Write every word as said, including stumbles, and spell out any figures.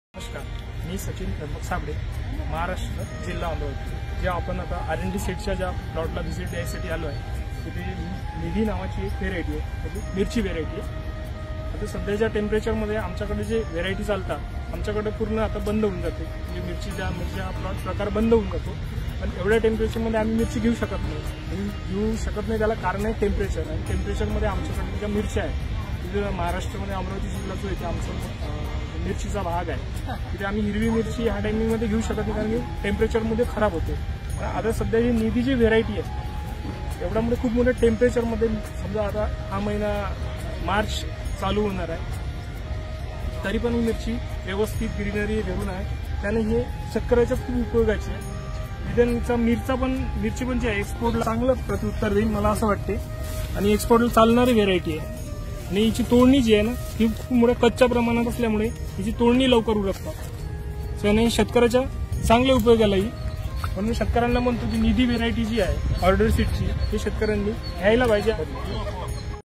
नमस्कार, मी सचिन त्र्यंबक साबळे, महाराष्ट्र, जिल्हा अमरावती. जे आपण आता आर एन डी सेटच्या ज्या प्लॉटला व्हिजिट द्यायसाठी आलो आहे तिथे निधी नावाची एक व्हेरायटी आहे, म्हणजे मिरची व्हेरायटी आहे. आता सध्याच्या टेम्परेचरमध्ये आमच्याकडे जे व्हेरायटी चालतात आमच्याकडे पूर्ण आता बंद होऊन जाते, म्हणजे मिरचीच्या मिरच्या प्लॉट प्रकार बंद होऊन जातो. पण एवढ्या टेम्परेचरमध्ये आम्ही मिरची घेऊ शकत नाही. घेऊ शकत नाही त्याला कारण आहे टेम्परेचर. आणि टेम्परेचरमध्ये आमच्याकडे ज्या मिरच्या आहेत तिथे महाराष्ट्रामध्ये अमरावती जिल्हा जो आहे आमचा मिरचीचा भाग आहे तिथे आम्ही हिरवी मिरची ह्या टायमिंगमध्ये घेऊ शकत नाही, कारण की टेम्परेचरमध्ये खराब होते. आता सध्या ही निधी जी व्हेरायटी आहे एवढ्यामुळे खूप मोठ्या टेम्परेचरमध्ये, समजा आता हा महिना मार्च चालू होणार आहे तरी पण ही मिरची व्यवस्थित ग्रीनरी धरून आहे. त्याने हे शेतकऱ्याच्या खूप उपयोगाची आहे. निदानचा मिरचा पण मिरची पण जी आहे एक्सपोर्टला चांगलं प्रत्युत्तर देईल मला असं वाटते. आणि एक्सपोर्टला चालणारी व्हेरायटी आहे. आणि हिची तोडणी जी आहे ना ही खूप मोठ्या कच्च्या प्रमाणात असल्यामुळे हिची तोडणी लवकर उरकतात. त्याने शेतकऱ्याच्या चांगल्या उपयोगाला येईल. म्हणून शेतकऱ्यांना म्हणतो की निधी व्हेरायटी जी आहे ऑर्डर सीटची ही शेतकऱ्यांनी घ्यायला पाहिजे.